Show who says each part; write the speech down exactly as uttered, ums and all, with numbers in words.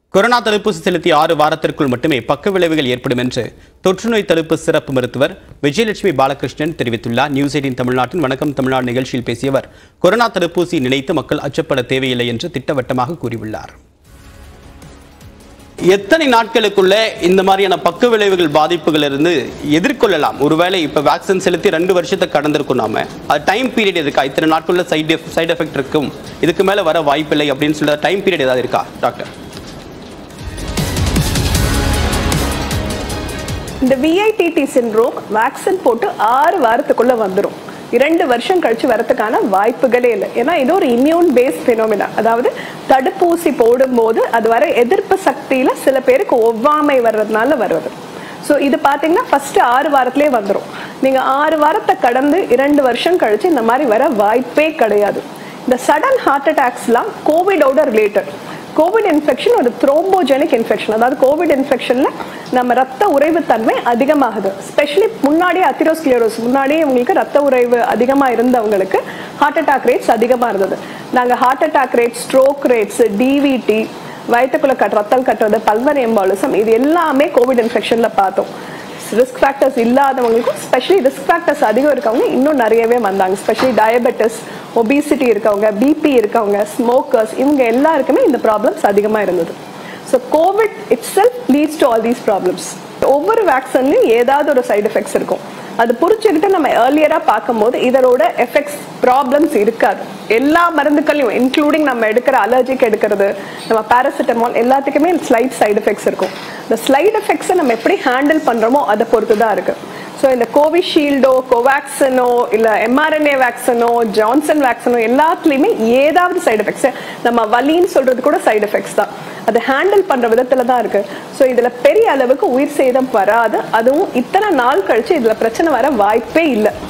Speaker 1: Corona தடுப்பூசி செலுத்திய ஆறு வாரத்திற்குள் மட்டுமே பக்க விளைவுகள் ஏற்படும் என்று தொற்றுநோய் தடுப்பு சிறப்பு மருத்துவர் விஜயலட்சுமி பாலகிருஷ்ணன் தெரிவித்துள்ளார். நியூஸ் எய்ட்டீன் தமிழ்நாட்டின் வணக்கம் தமிழ்நாடு நிகழ்ச்சியில் பேசியவர் கொரோனா தடுப்பூசி நினைத்து மக்கள் அச்சப்பட தேவையில்லை என்று திட்டவட்டமாக கூறியுள்ளார். எத்தனை நாட்களுக்குள்ள இந்த மாதிரியான பக்க விளைவுகள் பாதிப்புகள் இருந்து எதிர்கொள்ளலாம்? ஒருவேளை இப்ப வேக்சின் செலுத்தி ரெண்டு வருஷத்தை கடந்திருக்கும், நாம அது டைம் பீரியட் இருக்கா? இத்தனை நாட்களுள்ள சைடு சைடு எஃபெக்ட் இருக்கும், இதுக்கு மேல வர வாய்ப்பில்லை அப்படின்னு சொல்ற டைம் பீரியட் ஏதாவது இருக்கா டாக்டர்?
Speaker 2: இந்த V I T T syndrome vaccine போட்டு ஆறு வாரத்துக்குள்ள வந்துடும். இரண்டு வருஷம் கழிச்சு வரதுக்கான வாய்ப்புகளே இல்லை. ஏன்னா இது ஒரு இம்யூன் பேஸ்ட் பினோமினா. அதாவது தடுப்பூசி போடும்போது அது வர எதிர்ப்பு சக்தியில சில பேருக்கு ஒவ்வாமை வர்றதுனால வருவது. ஸோ இது பார்த்தீங்கன்னா ஃபர்ஸ்ட் ஆறு வாரத்திலே வந்துடும். நீங்க ஆறு வாரத்தை கடந்து இரண்டு வருஷம் கழிச்சு இந்த மாதிரி வர வாய்ப்பே கிடையாது. இந்த சடன் ஹார்ட் அட்டாக்ஸ்லாம் கோவிடோட ரிலேட்டட். கோவிட் இன்ஃபெக்ஷன் ஒரு த்ரோம்போஜெனிக் இன்ஃபெக்ஷன். அதாவது கோவிட் இன்ஃபெக்ஷன்ல நம்ம ரத்த உறைவு தன்மை அதிகமாகுது. ஸ்பெஷலி முன்னாடியே அத்திரோஸ்க்ளியரோஸ் முன்னாடியே உங்களுக்கு ரத்த உறைவு அதிகமாக இருந்தவங்களுக்கு ஹார்ட் அட்டாக் ரேட்ஸ் அதிகமாக இருந்தது. நாங்கள் heart attack rate, stroke rates, DVT, வயிற்றுக்குள்ள கட் ரத்தம் கட்டுறது, பல்மனரி எம்பாலிசம், இது எல்லாமே கோவிட் இன்ஃபெக்ஷன்ல பார்த்தோம். ரிஸ்க் ஃபேக்டர்ஸ் இல்லாதவங்களுக்கும் ஸ்பெஷலி ரிஸ்க் ஃபேக்டர்ஸ் அதிகம் இருக்கவங்க இன்னும் நிறையவே வந்தாங்க. ஸ்பெஷலி டயபெட்டிஸ், ஒபிசிட்டி இருக்கவங்க, பிபி இருக்கவங்க, ஸ்மோக்கர்ஸ், இவங்க எல்லாருக்குமே இந்த ப்ராப்ளம்ஸ் அதிகமாக இருந்தது. So COVID itself leads to all these problems. ஒவ்வொரு வேக்சின்லையும் ஏதாவது ஒரு சைடு எஃபெக்ட்ஸ் இருக்கும். அது புரிச்சுக்கிட்டு நம்ம ஏர்லியராக பார்க்கும்போது இதோட எஃபெக்ட்ஸ் ப்ராப்ளம்ஸ் இருக்காது. எல்லா மருந்துகளையும் இன்க்ளூடிங் நம்ம எடுக்கிற அலர்ஜிக்கு எடுக்கிறது, நம்ம பேராசிட்டமால், எல்லாத்துக்குமே ஸ்லைட் சைடு எஃபெக்ட்ஸ் இருக்கும். இந்த ஸ்லைடு எஃபெக்ட்ஸை நம்ம எப்படி ஹேண்டில் பண்ணுறோமோ அதை பொறுத்து தான் இருக்கு. ஸோ இந்த கோவிஷீல்டோ, கோவேக்சினோ, இல்லை எம்ஆர்என்ஏ வேக்சினோ, ஜான்சன் வேக்சினோ எல்லாத்துலேயுமே ஏதாவது சைடு எஃபெக்ட்ஸ், நம்ம வலின்னு சொல்றது கூட சைடு எஃபெக்ட்ஸ் தான். அதை ஹேண்டில் பண்ற விதத்துல தான் இருக்கு. ஸோ இதுல பெரிய அளவுக்கு உயிர் சேதம் வராது. அதுவும் இத்தனை நாள் கழிச்சு இதுல பிரச்சனை வர வாய்ப்பே இல்லை.